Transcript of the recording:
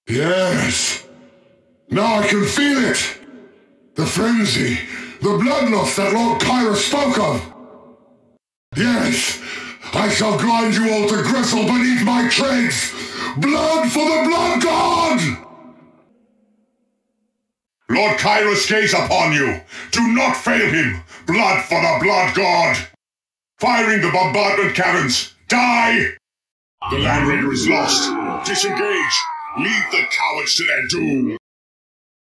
Yes. Now I can feel it. The frenzy, the bloodlust that Lord Kyra spoke of. Yes, I shall grind you all to gristle beneath my treads. Blood for the Blood God! Lord Kyra's gaze upon you. Do not fail him. Blood for the Blood God. Firing the bombardment cannons. Die! The Land Raider is lost. Disengage. Leave the cowards to their doom.